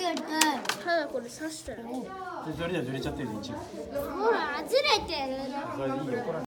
花これ刺したよ。 それではずれちゃってる一部。 ほら、ずれてる。 それでいいよ。